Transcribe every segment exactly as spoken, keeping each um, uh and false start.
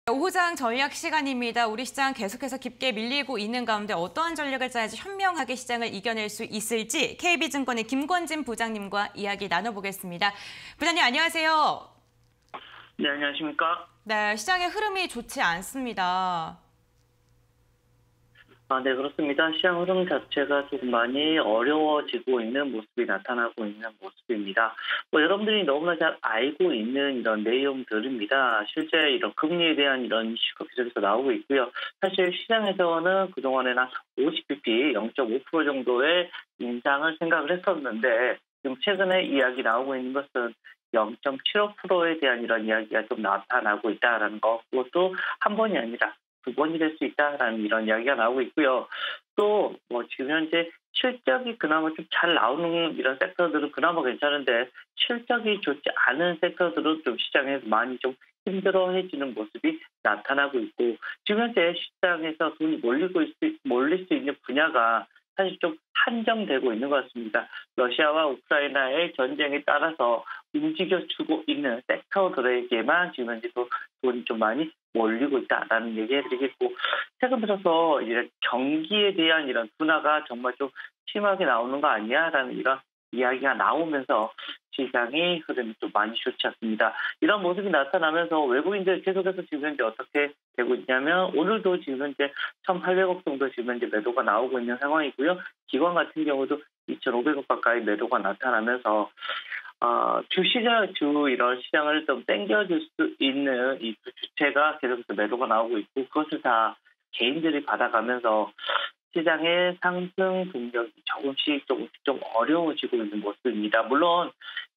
오후장 전략 시간입니다. 우리 시장 계속해서 깊게 밀리고 있는 가운데 어떠한 전략을 짜야지 현명하게 시장을 이겨낼 수 있을지 케이비증권의 김권진 부장님과 이야기 나눠보겠습니다. 부장님 안녕하세요. 네, 안녕하십니까? 네, 시장의 흐름이 좋지 않습니다. 아, 네, 그렇습니다. 시장 흐름 자체가 조금 많이 어려워지고 있는 모습이 나타나고 있는 모습입니다. 뭐 여러분들이 너무나 잘 알고 있는 이런 내용들입니다. 실제 이런 금리에 대한 이런 이슈가 계속해서 나오고 있고요. 사실 시장에서는 그동안에는 오십 비피, 영 점 오 퍼센트 정도의 인상을 생각을 했었는데 지금 최근에 이야기 나오고 있는 것은 영 점 칠오 퍼센트에 대한 이런 이야기가 좀 나타나고 있다는 것, 그것도 한 번이 아니라 두 번이 될 수 있다라는 이런 이야기가 나오고 있고요. 또 뭐 지금 현재 실적이 그나마 좀 잘 나오는 이런 섹터들은 그나마 괜찮은데 실적이 좋지 않은 섹터들은 좀 시장에서 많이 좀 힘들어해지는 모습이 나타나고 있고 지금 현재 시장에서 돈이 몰리고 있, 몰릴 수 있는 분야가 사실 좀 한정되고 있는 것 같습니다. 러시아와 우크라이나의 전쟁에 따라서 움직여주고 있는 섹터들에게만 지금 현재 또 돈이 좀 많이 몰리고 있다라는 얘기 해드리겠고 최근 들어서 이런 경기에 대한 이런 둔화가 정말 좀 심하게 나오는 거 아니야라는 이런 이야기가 나오면서 시장의 흐름이 좀 많이 좋지 않습니다. 이런 모습이 나타나면서 외국인들 계속해서 지금 현재 어떻게 되고 있냐면 오늘도 지금 현재 천팔백억 정도 지금 현재 매도가 나오고 있는 상황이고요. 기관 같은 경우도 이천오백억 가까이 매도가 나타나면서 어, 주시장, 주 이런 시장을 좀 땡겨줄 수 있는 이 주체가 계속해서 매도가 나오고 있고 그것을 다 개인들이 받아가면서 시장의 상승 동력이 조금씩 조금씩 좀 어려워지고 있는 모습입니다. 물론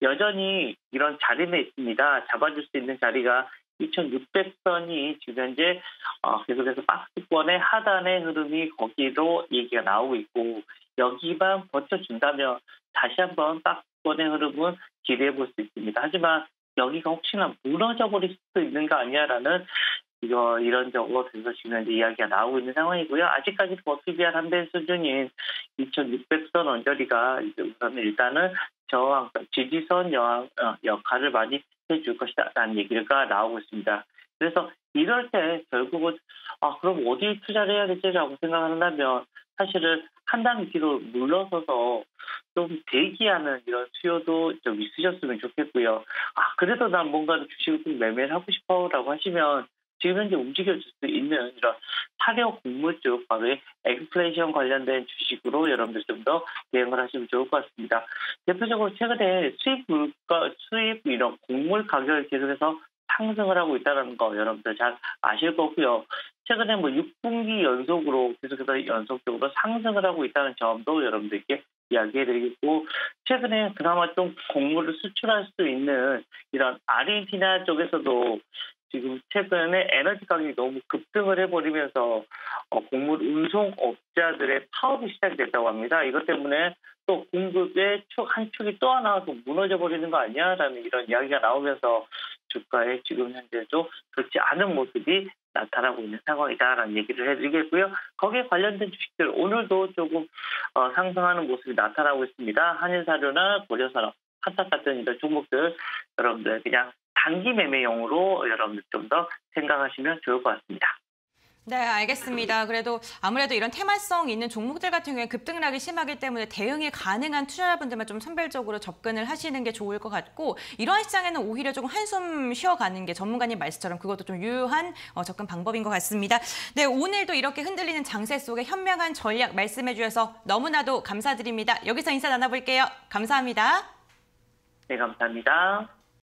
여전히 이런 자리는 있습니다. 잡아줄 수 있는 자리가 이천육백 선이 지금 현재 어, 계속해서 박스권의 하단의 흐름이 거기도 얘기가 나오고 있고 여기만 버텨준다면 다시 한번 박스권의 흐름은 기대해 볼 수 있습니다. 하지만 여기가 혹시나 무너져 버릴 수도 있는 거 아니야라는 이거 이런저런 그래서 지금 현재 이야기가 나오고 있는 상황이고요. 아직까지 버티기 한 한배 수준인 이천육백 선 언저리가 이제 우선 일단은 저항, 지지선 여항, 어, 역할을 많이 해줄 것이다라는 얘기가 나오고 있습니다. 그래서 이럴 때 결국은 아 그럼 어디 투자를 해야 되지라고 생각한다면 사실은 한 단 뒤로 물러서서 좀 대기하는 이런 수요도 좀 있으셨으면 좋겠고요. 아 그래도 난 뭔가 주식을 좀 매매를 하고 싶어라고 하시면 지금 현재 움직여줄 수 있는 이런 사료 곡물 쪽 바로 에그플레이션 관련된 주식으로 여러분들 좀 더 대응을 하시면 좋을 것 같습니다. 대표적으로 최근에 수입 물가, 수입 이런 곡물 가격이 계속해서 상승을 하고 있다는 거 여러분들 잘 아실 거고요. 최근에 뭐 육 분기 연속으로 계속해서 연속적으로 상승을 하고 있다는 점도 여러분들께 이야기해드리겠고 최근에 그나마 좀 곡물을 수출할 수 있는 이런 아르헨티나 쪽에서도 지금 최근에 에너지 가격이 너무 급등을 해버리면서 어, 곡물 운송업자들의 파업이 시작됐다고 합니다. 이것 때문에 또 공급의 축 한 축이 또 하나 또 무너져 버리는 거 아니야라는 이런 이야기가 나오면서 주가에 지금 현재도 좋지 않은 모습이 나타나고 있는 상황이다라는 얘기를 해드리겠고요. 거기에 관련된 주식들 오늘도 조금 어, 상승하는 모습이 나타나고 있습니다. 한일사료나 고려산업, 한탁 같은 이런 종목들 여러분들 그냥 단기 매매용으로 여러분들 좀 더 생각하시면 좋을 것 같습니다. 네, 알겠습니다. 그래도 아무래도 이런 테마성 있는 종목들 같은 경우에 급등락이 심하기 때문에 대응이 가능한 투자자분들만 좀 선별적으로 접근을 하시는 게 좋을 것 같고 이러한 시장에는 오히려 조금 한숨 쉬어가는 게 전문가님 말씀처럼 그것도 좀 유효한 어, 접근 방법인 것 같습니다. 네, 오늘도 이렇게 흔들리는 장세 속에 현명한 전략 말씀해 주셔서 너무나도 감사드립니다. 여기서 인사 나눠볼게요. 감사합니다. 네, 감사합니다.